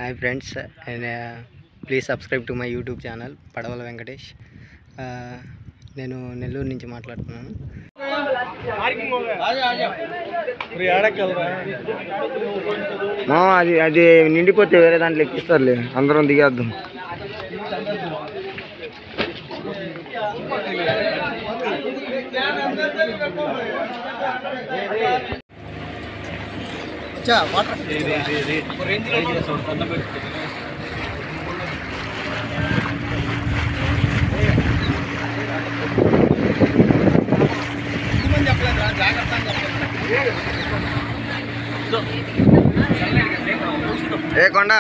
Hi friends, and please subscribe to my YouTube channel Padavala Venkatesh. నేను నెల్లూరు నుంచి మాట్లాడుతున్నాను. అది అది నిండిపోతే వేరే దాంట్లో ఎక్కిస్తారులే, అందరం దిగేద్దాం. ఏ కొండ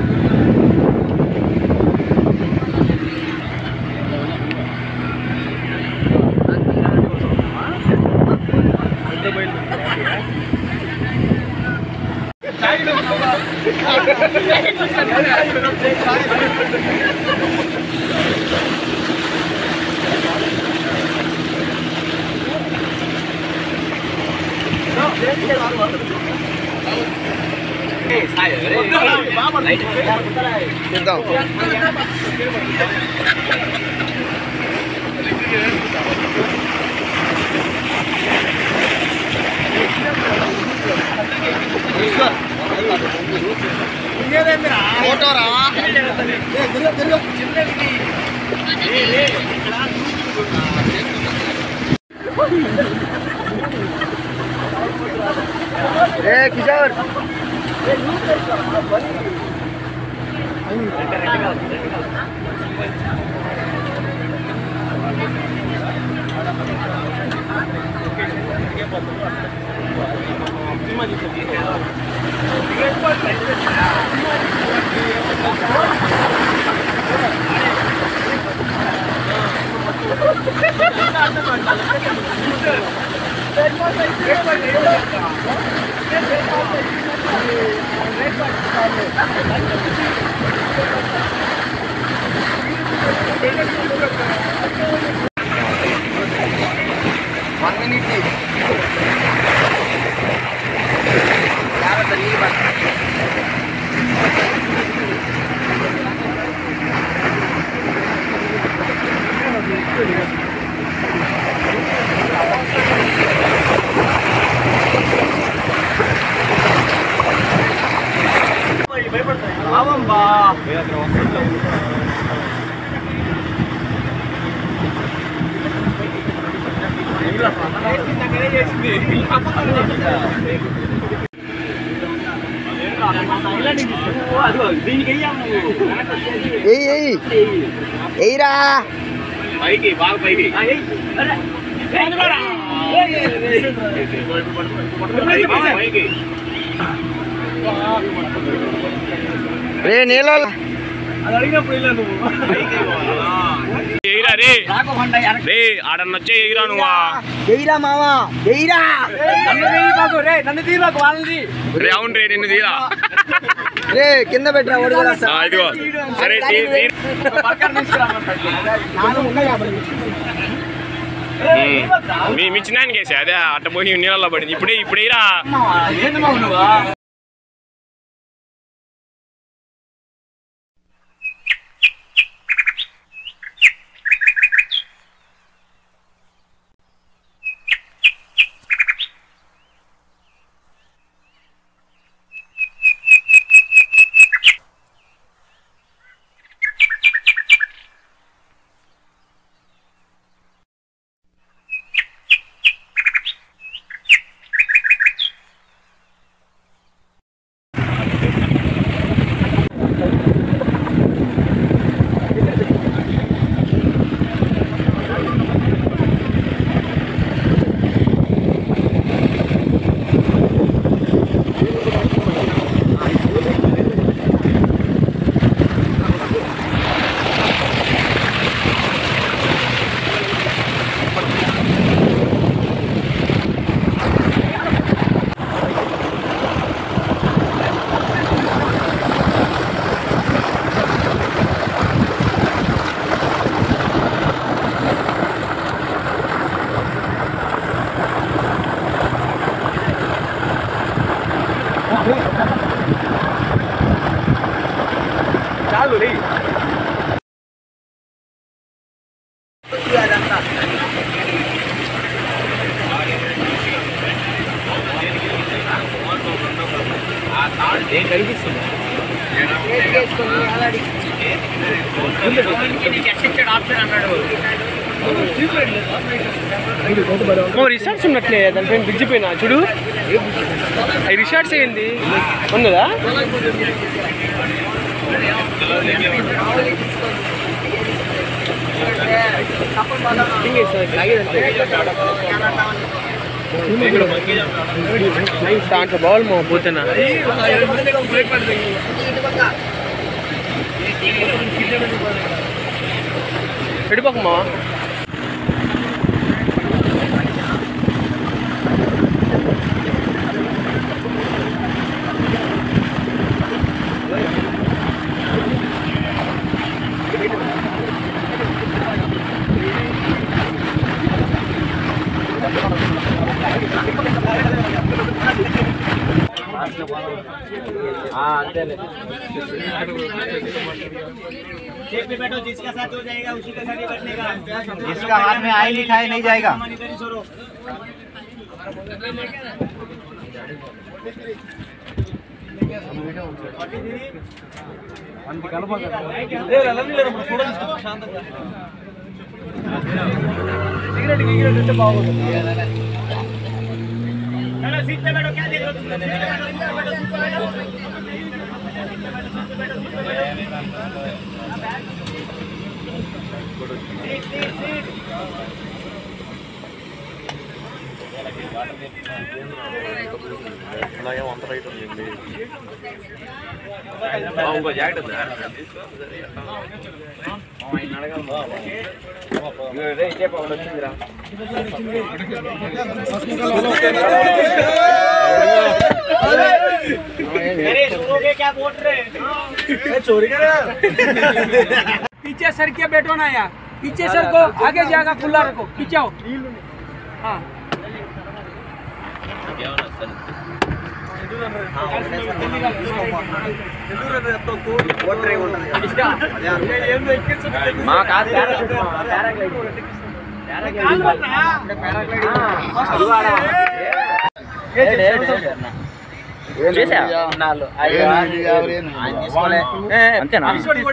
కిషోర్ ఎయిరా పైకి బాగా పైకి రే నీళ్ళ ఆడన్నొచ్చే ఎయిరా నువ్వా ఎయిరా మావా ఎయిరా రే అవును రే నిన్ను తీరా రే కింద పెట్టరా ఇదిగో సరే మీ చిన్నాయనకి వేసా అదే అట్ట పోయి నీళ్ళలో పడింది ఇప్పుడేరా కనిపిస్తుంది రిసార్ట్స్ ఉన్నట్లే దానిపైన బ్రిడ్జ్ పైన చూడు అవి రిసార్ట్స్ ఏంది ఉన్నదా దాంట్లో బాల్ మా పోతున్నా ఎడిపోకమ్మా बैठो जिसका साथ हो जाएगा उसी के साथ ही बैठने का जिसका हाथ में आई लिखा है नहीं जाएगा सीट पे बैठो क्या देख रहे हो ఇంకో జాకెట్ వచ్చిందిరా क्या बोल रहे चोरी कर पीछे सर के बैठो ना यार पीछे सर को आगे जाकर खुला रखो पीछे आओ हाँ అంతేనా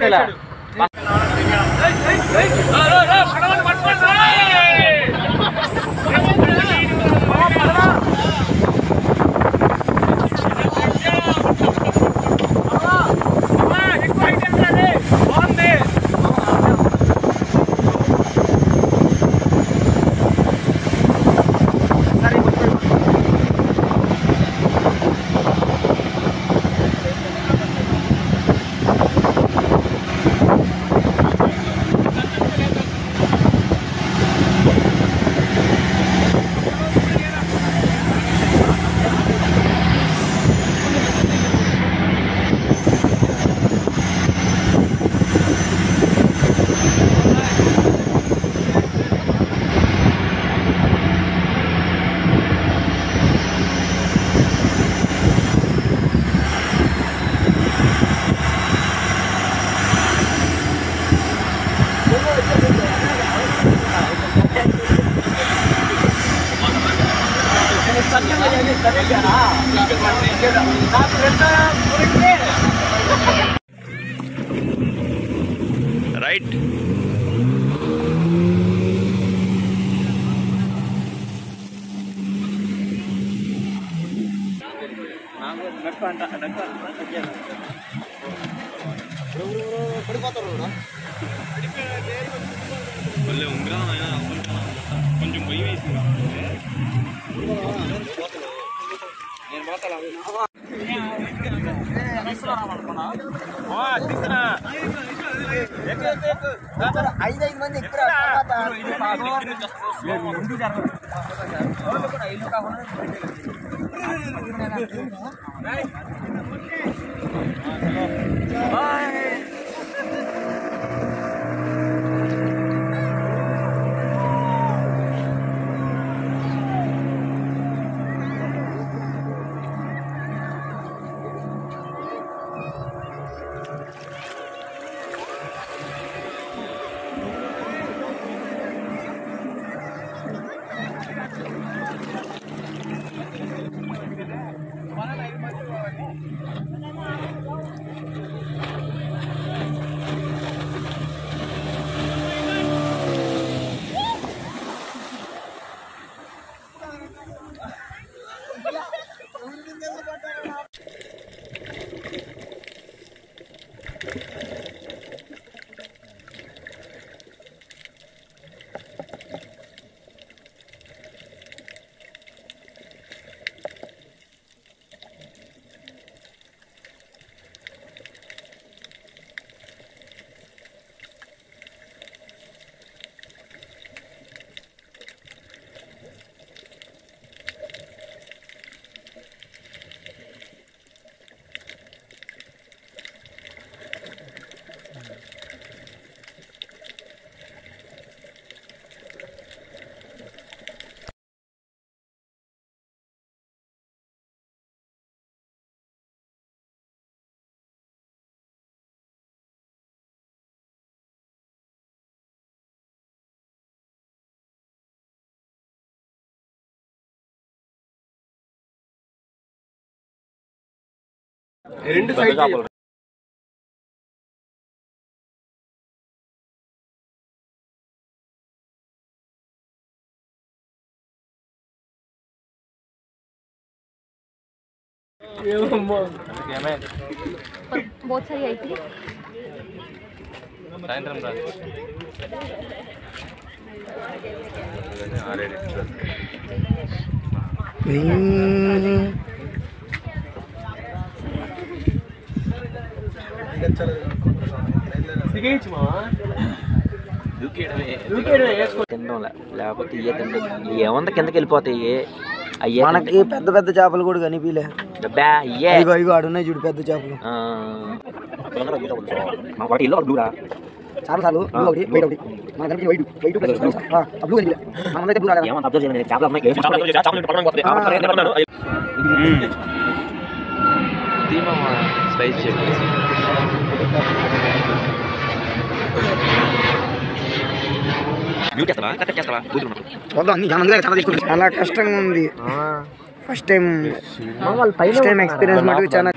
రైట్ కొంచెం భయం వేసింది ఐదు మంది రెండు సైజ్ बहुत सारी आई थी సాయంత్రం రాదు లేకపోతే ఇయ్యే తింటే ఏముంది కిందకి వెళ్ళిపోతాయి అయ్యే మనకి పెద్ద పెద్ద చేపలు కూడా కనిపించలే. డబ్బా అయ్యే ఇగో ఇగో ఆడున్నాయి చూడు పెద్ద చేపలు. ఇల్లు బ్లూరా చాలా సార్లు ఒకటి వైట్ ఒకటి మన కనిపించి వైట్ వైట్ బ్లూ కనిపించలే. మనమైతే బ్లూ రాదా? ఏమన్నా అబ్జర్వ్ చేయాలి చేపలు అమ్మాయి స్పైస్ చాలా కష్టంగా ఉంది. ఫస్ట్ టైం ఎక్స్పీరియన్స్ మటుకు చాలా.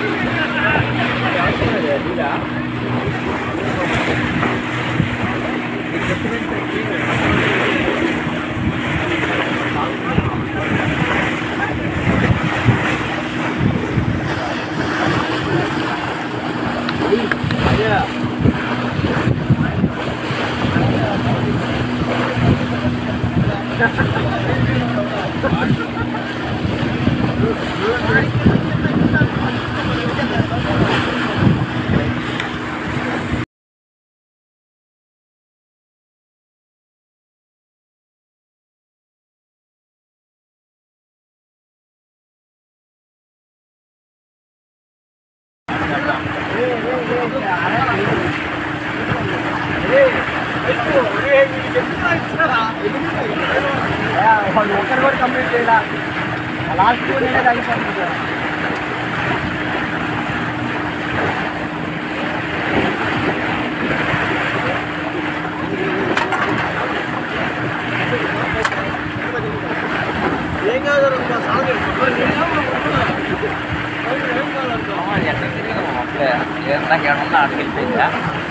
ఒకరు కూడా కంప్లీట్ చేయాలి. లాస్ట్ ఏం కాదు ఆడికెళ్ళిపోయిందా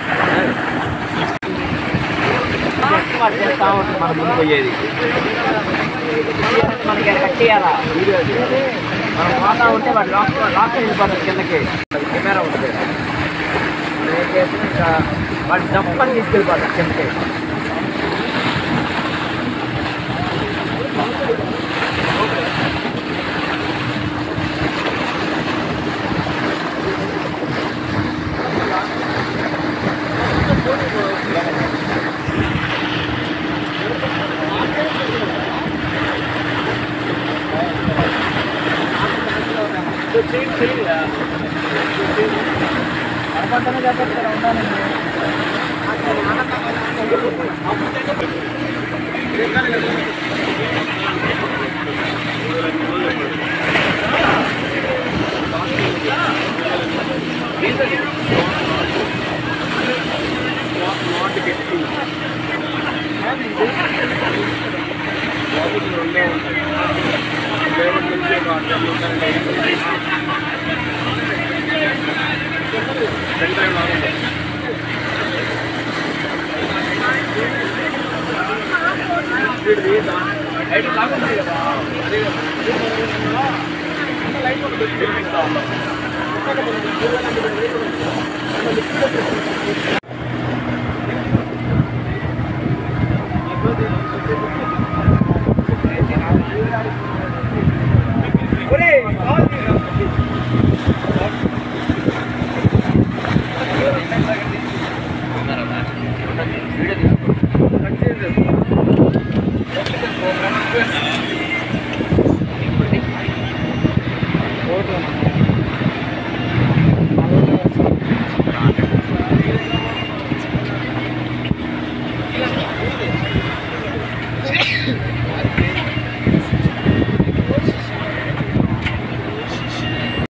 చేస్తా ఉంటుంది మన ముందు పోయేది మనకి కట్టేయాలా వీడియో మనం పోతా ఉంటే వాడు లాక్ వెళ్ళిపోతుంది కిందకి కెమెరా ఉంటుంది మనం ఏం చేస్తే ఇంకా వాడు దప్పని తీసుకెళ్ళిపోతాడు కిందకి లైట్